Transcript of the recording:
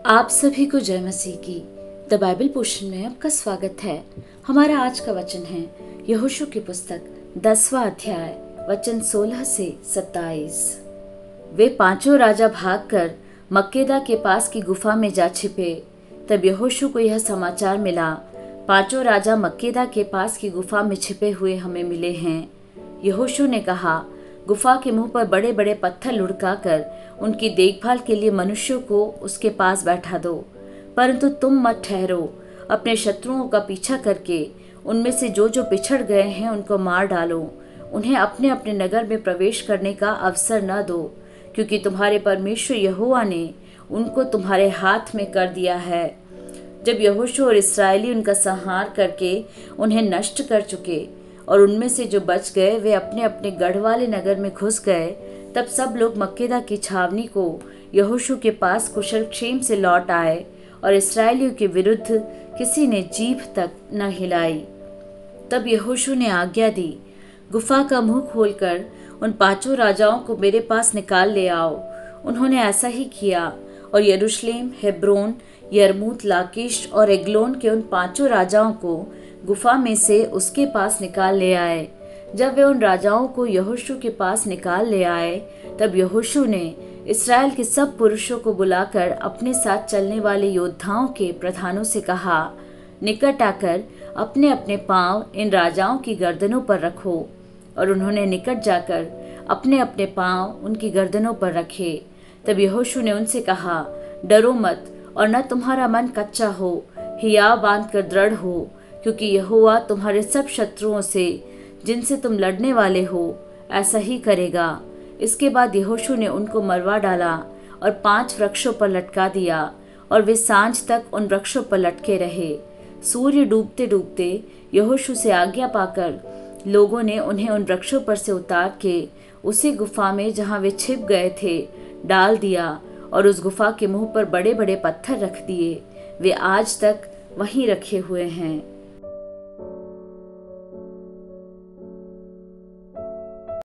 आप सभी को जय मसीह की द बाइबल पोर्शन में आपका स्वागत है। हमारा आज का वचन है यहोशू की पुस्तक 10वां अध्याय वचन 16 से 27। वे पांचों राजा भागकर मक्केदा के पास की गुफा में जा छिपे। तब यहोशू को यह समाचार मिला, पांचों राजा मक्केदा के पास की गुफा में छिपे हुए हमें मिले हैं। यहोशू ने कहा, गुफा के मुंह पर बड़े बड़े पत्थर लुढ़काकर उनकी देखभाल के लिए मनुष्यों को उसके पास बैठा दो, परंतु तुम मत ठहरो। अपने शत्रुओं का पीछा करके उनमें से जो जो पिछड़ गए हैं उनको मार डालो। उन्हें अपने अपने नगर में प्रवेश करने का अवसर न दो, क्योंकि तुम्हारे परमेश्वर यहोवा ने उनको तुम्हारे हाथ में कर दिया है। जब यहोशू और इस्राएली उनका संहार करके उन्हें नष्ट कर चुके और उनमें से जो बच गए वे अपने अपने गढ़ वाले नगर में घुस गए, तब सब लोग मक्केदा की छावनी को यहोशू के पास कुशल क्षेम से लौट आए और इस्राएलियों के विरुद्ध किसी ने जीभ तक न हिलाई। तब यहोशू ने आज्ञा दी, गुफा का मुंह खोलकर उन पांचों राजाओं को मेरे पास निकाल ले आओ। उन्होंने ऐसा ही किया और यरूशलेम, हेब्रोन, यरमूत, लाकीश और एग्लोन के उन पांचों राजाओं को गुफा में से उसके पास निकाल ले आए। जब वे उन राजाओं को यहोशू के पास निकाल ले आए, तब यहोशू ने इस्राएल के सब पुरुषों को बुलाकर अपने साथ चलने वाले योद्धाओं के प्रधानों से कहा, निकट आकर अपने अपने पांव इन राजाओं की गर्दनों पर रखो। और उन्होंने निकट जाकर अपने अपने पांव उनकी गर्दनों पर रखे। तब यहोशू ने उनसे कहा, डरो मत और न तुम्हारा मन कच्चा हो, हियाव बांध कर दृढ़ हो, क्योंकि यहोवा तुम्हारे सब शत्रुओं से जिनसे तुम लड़ने वाले हो ऐसा ही करेगा। इसके बाद यहोशू ने उनको मरवा डाला और 5 वृक्षों पर लटका दिया और वे सांझ तक उन वृक्षों पर लटके रहे। सूर्य डूबते डूबते यहोशू से आज्ञा पाकर लोगों ने उन्हें उन वृक्षों पर से उतार के उसी गुफा में जहाँ वे छिप गए थे डाल दिया और उस गुफा के मुंह पर बड़े बड़े पत्थर रख दिए। वे आज तक वहीं रखे हुए हैं।